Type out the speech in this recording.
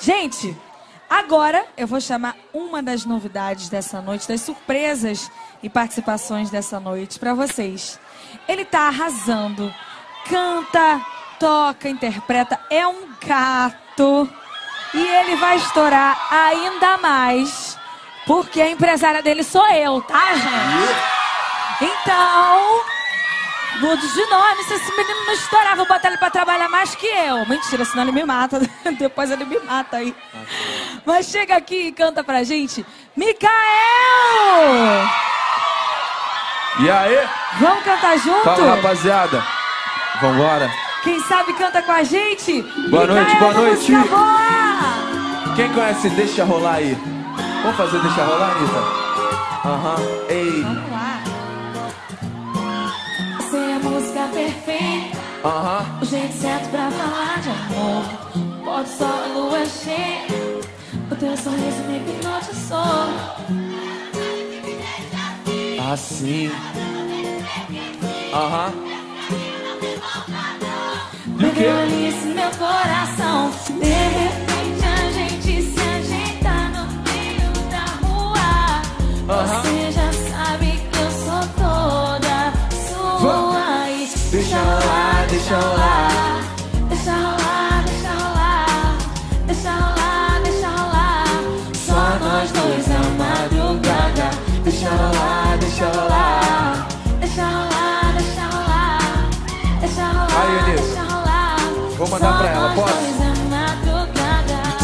Gente, agora eu vou chamar uma das novidades dessa noite, das surpresas e participações dessa noite pra vocês. Ele tá arrasando, canta, toca, interpreta, é um gato. E ele vai estourar ainda mais, porque a empresária dele sou eu, tá, gente? Então, mudo de nome, se esse menino não estourar, vou botar ele pra trabalhar mais que eu. Mentira, senão ele me mata, depois ele me mata aí. Mas chega aqui e canta pra gente, Mikael! E aí? Vamos cantar junto? Fala, rapaziada. Vambora. Quem sabe canta com a gente? Boa noite, Mikael, boa noite. música boa! Quem conhece Deixa Rolar aí? Vamos fazer Deixa Rolar, Anitta? Ei. Vamos lá. Você é a música perfeita, o jeito certo pra falar de amor. Pode só a lua cheia, o teu sorriso me hipnotizou. Assim. Perdeu ali esse meu coração. De repente a gente se ajeita no meio da rua. Você já sabe que eu sou toda sua. E deixa rolar, deixa rolar. Deixa rolar, deixa rolar. Deixa rolar, deixa rolar. Só nós dois na madrugada. Deixa rolar, deixa rolar. Deixa rolar, deixa rolar. Deixa rolar, Aí, Elis. deixa rolar. Vou mandar pra ela, posso?